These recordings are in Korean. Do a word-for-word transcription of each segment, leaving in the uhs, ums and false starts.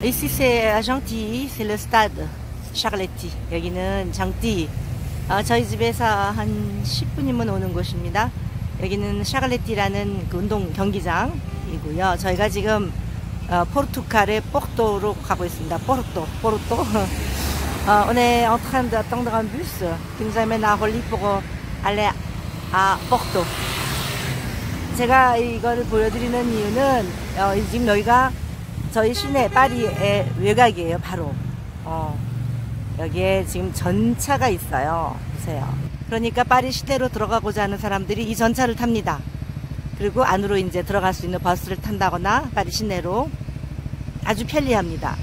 Ici c'est à Gentilly, c'est le stade Charletti. 여기는 장띠. 어, 저희 집에서 한 십 분이면 오는 곳입니다. 여기는 샤갈레티라는 그 운동 경기장이고요. 저희가 지금 어, 포르투갈의 포르토로 가고 있습니다. 포르토, 포르토. 어, on est en train d'attendre un bus qui nous amène à Orly pour aller à Porto. 제가 이거를 보여드리는 이유는 어, 지금 여기가 저희 시내 파리의 외곽이에요. 바로 어, 여기에 지금 전차가 있어요. 보세요. 그러니까 파리 시내로 들어가고자 하는 사람들이 이 전차를 탑니다. 그리고 안으로 이제 들어갈 수 있는 버스를 탄다거나 파리 시내로 아주 편리합니다.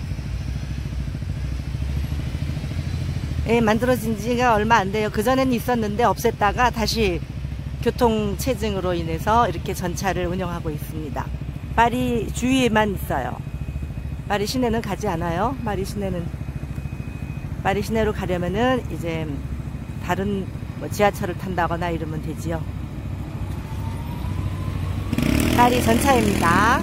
예, 만들어진 지가 얼마 안 돼요. 그전에는 있었는데 없앴다가 다시 교통체증으로 인해서 이렇게 전차를 운영하고 있습니다. 파리 주위에만 있어요. 파리 시내는 가지 않아요. 파리 시내는 파리 시내로 가려면은 이제 다른 뭐 지하철을 탄다거나 이러면 되지요. 파리 전차입니다.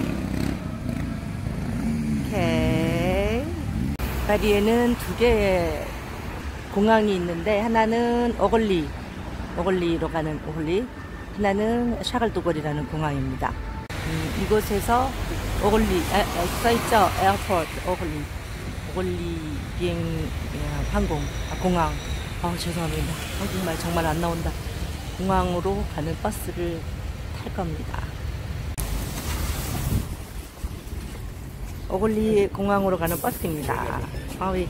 오케이. 파리에는 두 개의 공항이 있는데 하나는 오글리, 오글리로 가는 오글리, 하나는 샤갈도골이라는 공항입니다. 음, 이곳에서 오글리, 아, 아, 써있죠? 에어포트, 오글리, 오글리 비행, 아, 항공, 아, 공항. 아, 죄송합니다. 한국말 정말 안 나온다. 공항으로 가는 버스를 탈 겁니다. 오글리 공항으로 가는 버스입니다. 아위.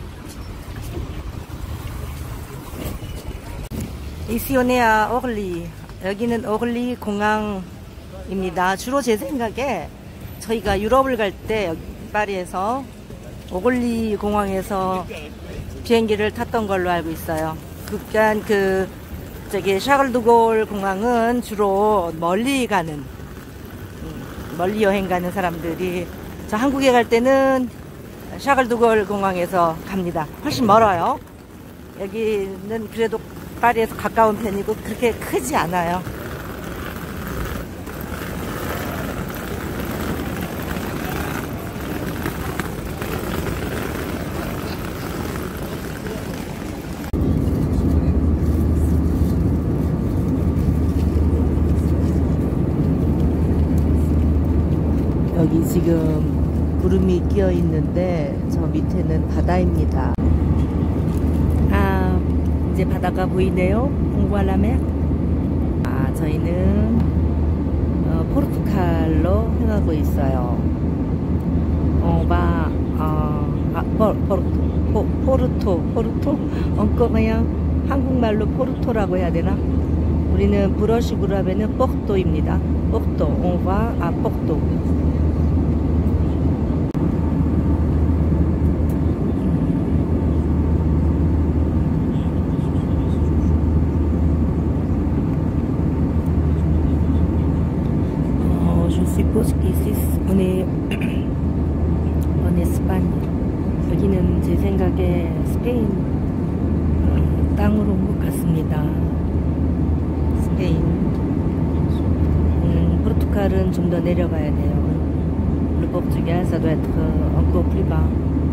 이시오네아 오글리. 여기는 오글리 공항입니다. 주로 제 생각에 저희가 유럽을 갈 때 파리에서 오글리 공항에서 비행기를 탔던 걸로 알고 있어요. 그러니까 그 저기 샤글드골 공항은 주로 멀리 가는 음, 멀리 여행 가는 사람들이, 저 한국에 갈 때는 샤글드골 공항에서 갑니다. 훨씬 멀어요. 여기는 그래도 파리에서 가까운 편이고 그렇게 크지 않아요. 여기 지금 구름이 끼어 있는데 저 밑에는 바다입니다. 아, 이제 바다가 보이네요. 옹구알라메. 아, 저희는 어, 포르투갈로 향하고 있어요. 오바 어, 아, 포, 포르토, 포, 포르토, 포르토. 엉꺼 그냥 한국말로 포르토라고 해야 되나? 우리는 불어식으로 하면은 포르토입니다. 포르토, 오바 아 포르토. on est en Espagne. 여기는 제 생각에 스페인 땅으로 온 것 같습니다. 스페인. 음, 포르투갈은 좀 더 내려가야 돼요. Le Portugal, ça doit être encore plus bas.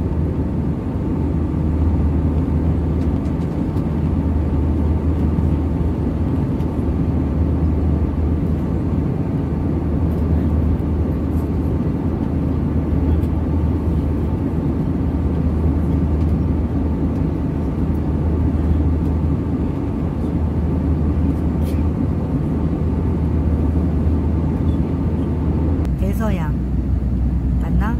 서양 맞나?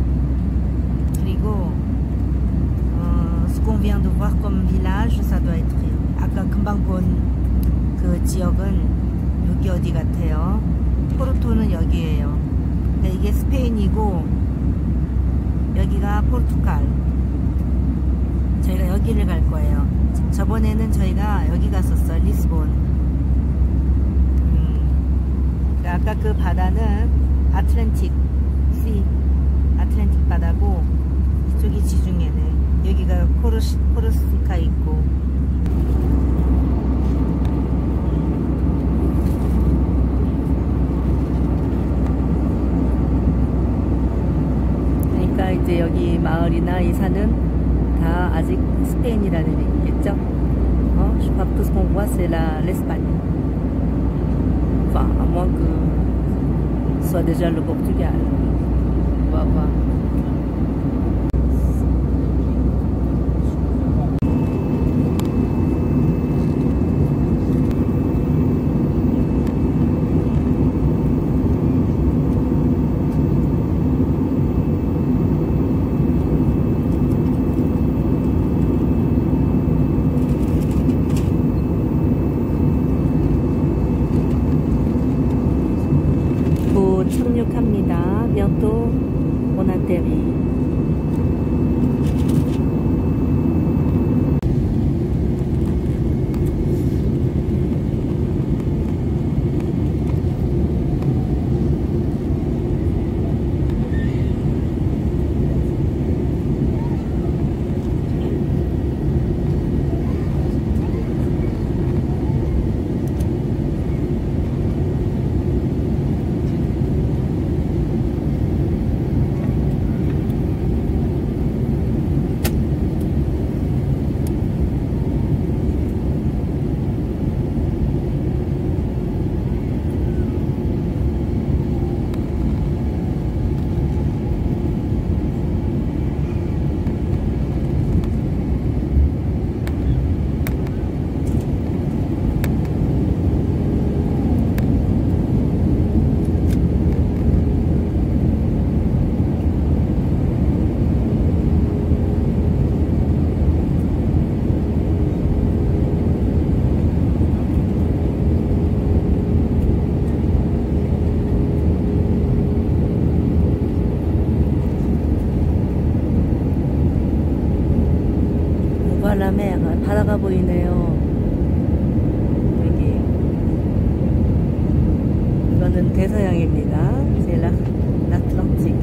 그리고 어, ce qu'on vient de voir comme village, ça doit être 아까 금방 본 그 지역은 여기 어디 같아요? 포르토는 여기에요. 근데 이게 스페인이고 여기가 포르투갈. 저희가 여기를 갈 거예요. 저번에는 저희가 여기 갔었어, 리스본. 음, 아까 그 바다는 아틀란틱 씨, 아틀란틱 바다고 이쪽이 지중해네. 여기가 코르시, 코르시카 있고. 그러니까 이제 여기 마을이나 이 산은 다 아직 스페인이라는 얘기겠죠. 어? Je crois que tout ce qu'on voit c'est la l'Espagne. Enfin, à moins que ce soit déjà le Portugal. On va voir. 착륙합니다. bientôt on atterrit. la mer, 바다가 보이네요. 여기 이거는 대서양입니다. C'est l'Atlantique.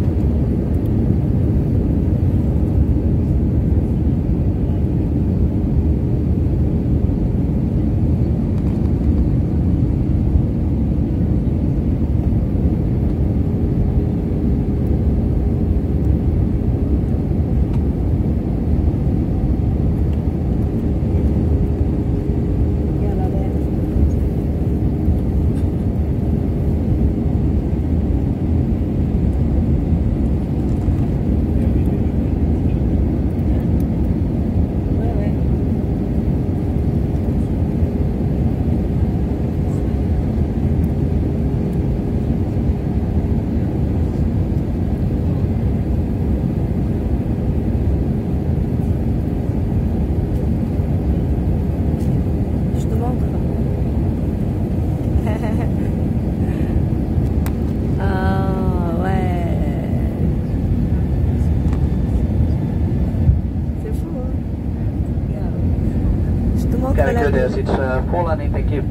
Very good, yes, it's uh, full landing, thank you.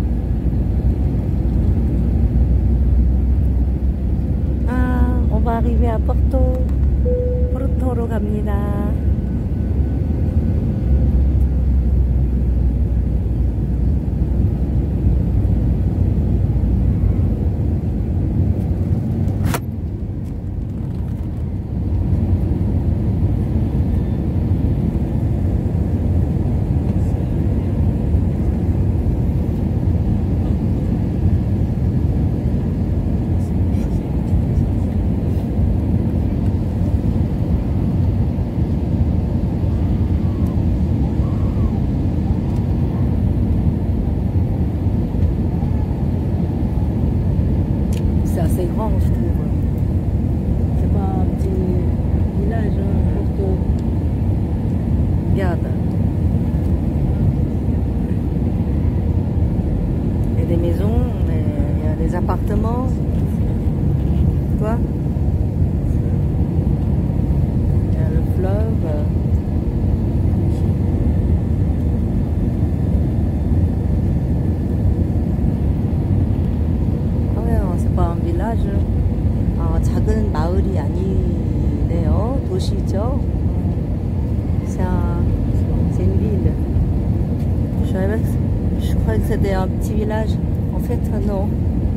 Ah, on va arriver à Porto, Porto로 갑니다. C'est grand, je trouve. C'est pas un petit village, hein, Porto. Regarde. Il y a des maisons, mais il y a des appartements. Quoi? Il y a le fleuve. 어, 작은 마을이 아니네요. 도시죠. C'est une ville. Je croyais que c'était un petit village. En fait, non.